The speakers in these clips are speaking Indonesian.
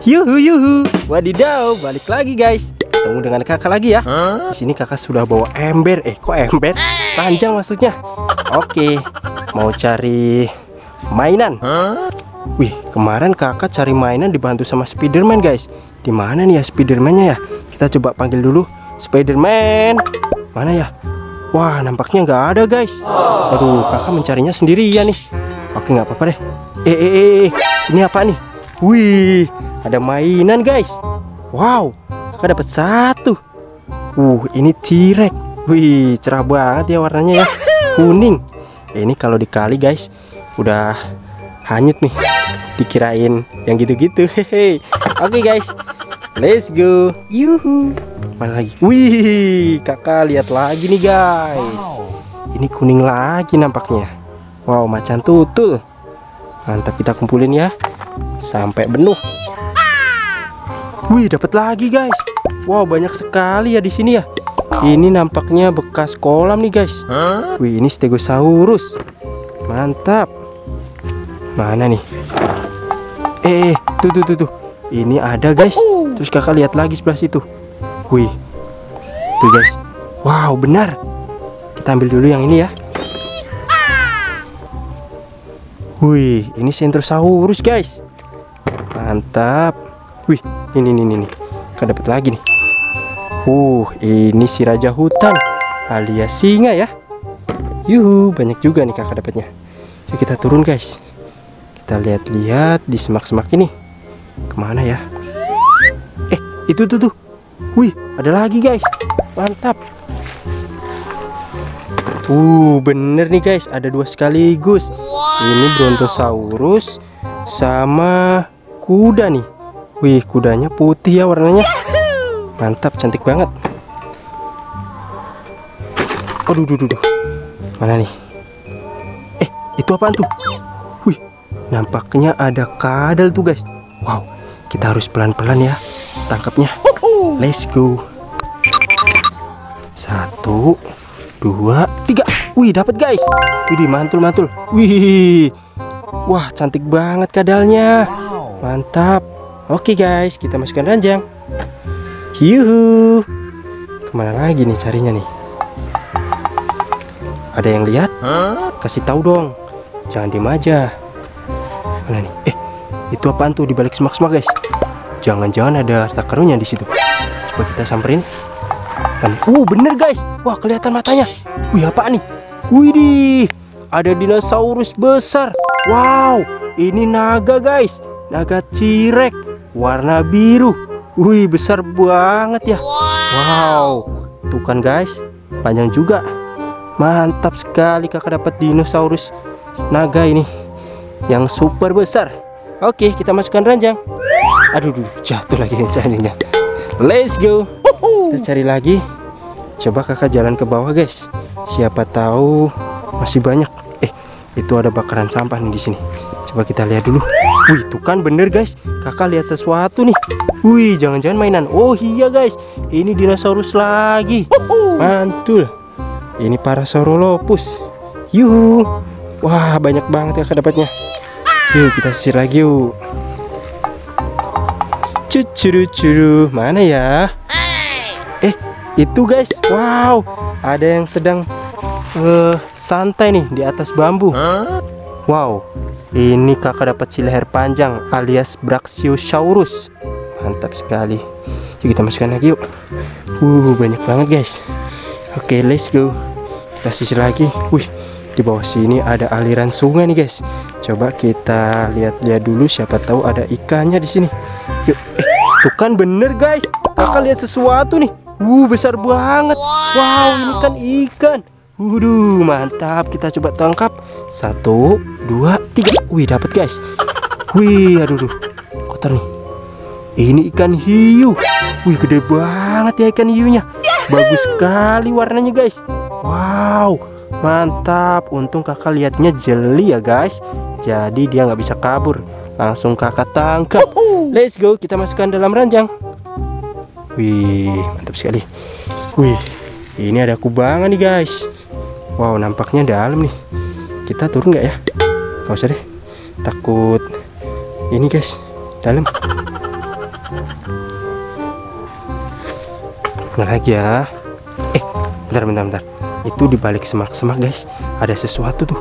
Yuhu yuhu, wadidaw, balik lagi guys. Ketemu dengan kakak lagi ya. Di sini kakak sudah bawa ember. Kok ember? Panjang maksudnya. Oke, mau cari mainan. Wih, kemarin kakak cari mainan dibantu sama Spiderman guys. Di mana nih ya Spiderman-nya ya? Kita coba panggil dulu. Spiderman, mana ya? Wah, nampaknya nggak ada guys. Aduh, kakak mencarinya sendirian nih. Oke, nggak apa-apa deh. Ini apa nih? Wih, ada mainan guys. Wow, kakak dapat satu. Ini T-Rex. Wih, cerah banget ya warnanya ya. Kuning. Ini kalau dikali guys, udah hanyut nih. Dikirain yang gitu-gitu. Hehe. Oke guys, let's go. Yuhu. Mana lagi? Wih, kakak lihat lagi nih guys. Ini kuning lagi nampaknya. Wow, macan tutul. Mantap, kita kumpulin ya sampai penuh. Wih, dapat lagi guys. Wow, banyak sekali ya di sini ya. Ini nampaknya bekas kolam nih guys. Wih, ini Stegosaurus. Mantap. Mana nih? Tuh. Ini ada guys. Terus kakak lihat lagi sebelah situ. Wih, tuh guys. Wow, benar. Kita ambil dulu yang ini ya. Wih, ini Centrosaurus guys. Mantap. Wih, ini. Kakak dapat lagi nih. Ini si raja hutan alias singa ya. Yuhu, banyak juga nih kakak dapatnya. Yuk kita turun guys. Kita lihat-lihat di semak-semak ini. Kemana ya? Itu tuh. Wih, ada lagi guys. Mantap. Bener nih guys, ada dua sekaligus. Ini Brontosaurus sama kuda nih. Wih, kudanya putih ya warnanya. Mantap, cantik banget. Aduh. Mana nih? Itu apaan tuh? Wih, nampaknya ada kadal tuh guys. Wow, kita harus pelan-pelan ya tangkapnya. Let's go. 1, 2, 3. Wih, dapat guys. Wih, mantul. Wih. Wah, cantik banget kadalnya. Mantap. Oke guys, kita masukkan ranjang. Yuhu. Kemana lagi nih carinya nih? Ada yang lihat? Kasih tahu dong. Jangan diem aja. Mana nih? Itu apaan tuh di balik semak-semak guys? Jangan-jangan ada harta karunnya di situ. Coba kita samperin. Dan bener guys. Wah, kelihatan matanya. Wih, apa nih? Widih, ada dinosaurus besar. Wow, ini naga guys. Naga T-Rex warna biru. Wih, besar banget ya. Wow, tuh kan guys, panjang juga. Mantap sekali kakak dapat dinosaurus naga ini yang super besar. Oke, kita masukkan ranjang. Aduh, jatuh lagi ranjangnya. Let's go. Kita cari lagi. Coba kakak jalan ke bawah guys. Siapa tahu masih banyak. Itu ada bakaran sampah nih di sini. Coba kita lihat dulu. Wih, tuh kan bener guys. Kakak lihat sesuatu nih. Wih, jangan-jangan mainan. Oh iya guys, ini dinosaurus lagi. Mantul. Ini Parasaurolophus. Yuhu. Wah, banyak banget kakak dapatnya. Yuk kita sisir lagi yuk. Curu. Mana ya? Itu guys. Wow, ada yang sedang santai nih di atas bambu. Wow, ini kakak dapat si leher panjang alias Brachiosaurus. Mantap sekali. Yuk kita masukkan lagi yuk. Banyak banget guys. Oke, let's go. Kita sisir lagi. Wih, di bawah sini ada aliran sungai nih guys. Coba kita lihat-lihat dulu, siapa tahu ada ikannya di sini. Yuk, tuh kan bener guys. Kakak lihat sesuatu nih. Besar banget. Wow, ini kan ikan. Waduh, mantap. Kita coba tangkap. 1, 2, 3. Wih, dapat guys. Wih, aduh, kotor nih. Ini ikan hiu. Wih, gede banget ya ikan hiunya. Bagus sekali warnanya guys. Wow, mantap. Untung kakak lihatnya jeli ya guys. Jadi dia nggak bisa kabur. Langsung kakak tangkap. Let's go, kita masukkan dalam ranjang. Wih, mantap sekali. Wih, ini ada kubangan nih guys. Wow, nampaknya dalam nih. Kita turun nggak ya? Gak usah deh, takut ini guys, dalam. Mana lagi ya? Bentar. Itu di balik semak-semak guys, ada sesuatu tuh.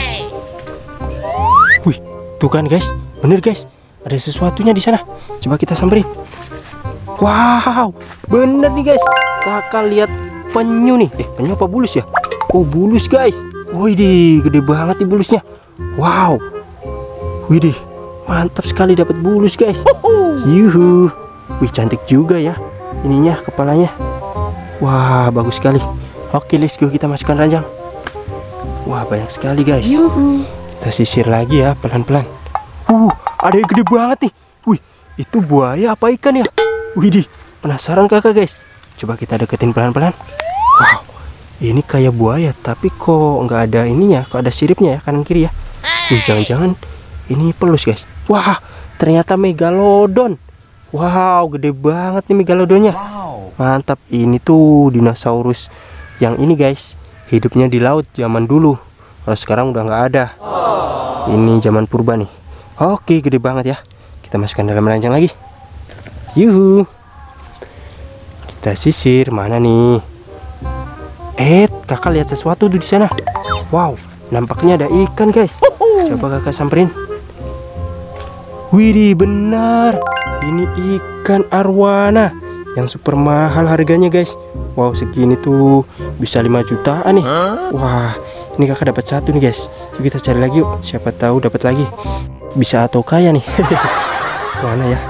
Wih, tuh kan guys, bener guys, ada sesuatunya di sana. Coba kita samperin. Wow, bener nih guys. Kakak lihat penyu nih. Penyu apa bulus ya? Oh, bulus guys. Widih, gede banget nih bulusnya. Wow. Widih, mantap sekali dapat bulus guys. Yuhu. Wih, cantik juga ya ininya, kepalanya. Wah, bagus sekali. Oke, let's go, kita masukkan ranjang. Wah, banyak sekali guys. Yuhu. Kita sisir lagi ya, pelan-pelan. Ada yang gede banget nih. Wih, itu buaya apa ikan ya? Widih, penasaran kakak guys. Coba kita deketin pelan-pelan. Wow, ini kayak buaya, tapi kok nggak ada ininya, kok ada siripnya ya, kanan kiri ya. Jangan-jangan ini pelus guys. Wah, ternyata megalodon. Wow, gede banget nih megalodonnya. Mantap, ini tuh dinosaurus yang ini guys, hidupnya di laut zaman dulu. Kalau sekarang udah nggak ada. Ini zaman purba nih. Oke, gede banget ya. Kita masukkan dalam ranjang lagi. Yuhu. Kita sisir, mana nih? Kakak lihat sesuatu tuh di sana. Wow, nampaknya ada ikan guys. Coba kakak samperin. Widih, benar. Ini ikan arwana yang super mahal harganya guys. Wow, segini tuh bisa 5 jutaan nih. Wah, ini kakak dapat satu nih guys. Yuk kita cari lagi yuk. Siapa tahu dapat lagi. Bisa atau kaya nih. Mana ya?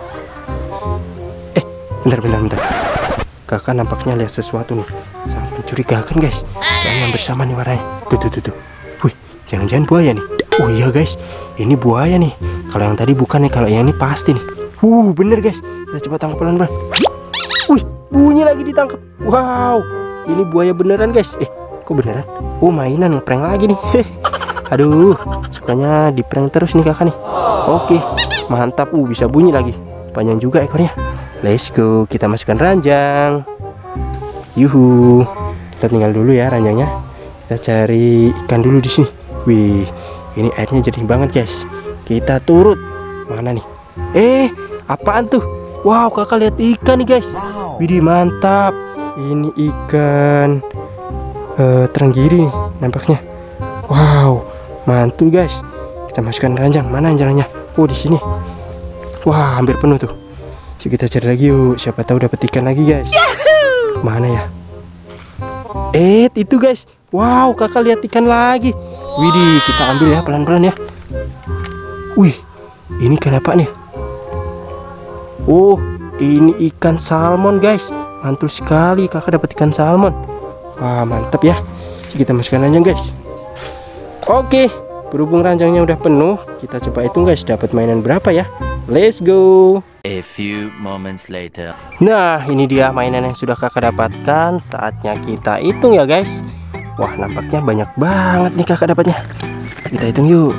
Bentar. Kakak nampaknya lihat sesuatu nih. Sangat mencurigakan guys. Soalnya hampir sama nih warnanya. Tuh. Wih, jangan-jangan buaya nih. Oh iya guys, ini buaya nih. Kalau yang tadi bukan nih, kalau yang ini pasti nih. Bener guys. Kita coba tangkap pelan-pelan. Wih, bunyi lagi ditangkap. Wow, ini buaya beneran guys. Kok beneran? Mainan, ngeprank lagi nih. Aduh, sukanya di prank terus nih kakak nih. Oke, mantap. Bisa bunyi lagi. Panjang juga ekornya. Let's go, kita masukkan ranjang. Yuhu. Kita tinggal dulu ya ranjangnya. Kita cari ikan dulu di sini. Wih, ini airnya jernih banget guys. Kita turut. Mana nih? Apaan tuh? Wow, kakak lihat ikan nih guys. Widih, mantap. Ini ikan terenggiri nih nampaknya. Wow, mantul guys. Kita masukkan ranjang. Mana ranjangnya? Di sini. Wah, hampir penuh tuh. Yuk kita cari lagi yuk. Siapa tahu dapat ikan lagi guys. Mana ya? Itu guys. Wow, kakak lihat ikan lagi. Widih, kita ambil ya pelan-pelan ya. Wih, ini kenapa nih? Ini ikan salmon guys. Mantul sekali, kakak dapat ikan salmon. Wah, mantap ya. Kita masukkan ranjang guys. Oke, berhubung ranjangnya udah penuh, kita coba hitung guys, dapat mainan berapa ya. Let's go. A few moments later. Nah, ini dia mainan yang sudah kakak dapatkan. Saatnya kita hitung ya guys. Wah, nampaknya banyak banget nih kakak dapatnya. Kita hitung yuk.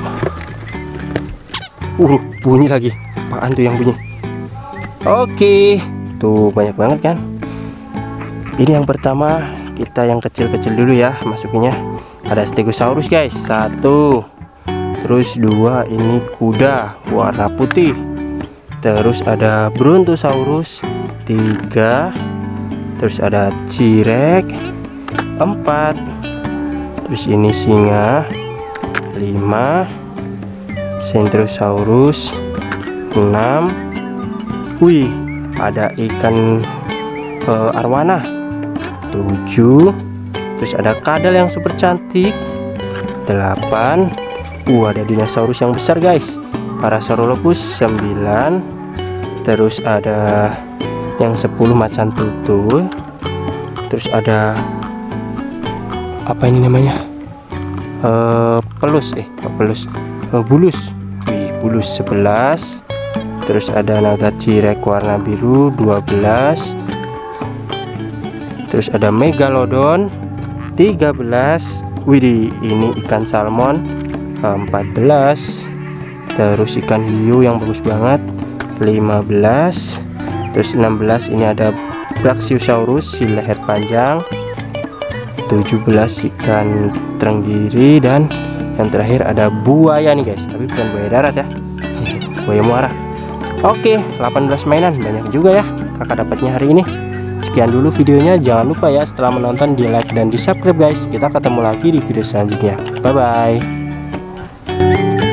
Bunyi lagi. Apaan tuh yang bunyi? Oke, tuh banyak banget kan. Ini yang pertama, kita yang kecil-kecil dulu ya masukinnya. Ada Stegosaurus guys, 1. Terus 2, ini kuda warna putih. Terus ada Brontosaurus 3. Terus ada T-Rex 4. Terus ini singa 5. Centrosaurus 6. Wih, ada ikan arwana 7. Terus ada kadal yang super cantik 8. Ada dinosaurus yang besar guys, Parasaurolophus 9. Terus ada yang 10 macan tutul. Terus ada apa ini namanya? Bulus. Wih, bulus 11. Terus ada naga T-Rex warna biru 12. Terus ada megalodon 13. Widih, ini ikan salmon 14. Terus ikan hiu yang bagus banget 15. Terus 16, ini ada Brachiosaurus si leher panjang 17. Ikan terenggiri. Dan yang terakhir ada buaya nih guys, tapi bukan buaya darat ya, buaya muara. Oke, 18 mainan, banyak juga ya kakak dapatnya hari ini. Sekian dulu videonya, jangan lupa ya setelah menonton di like dan di subscribe guys. Kita ketemu lagi di video selanjutnya. Bye bye.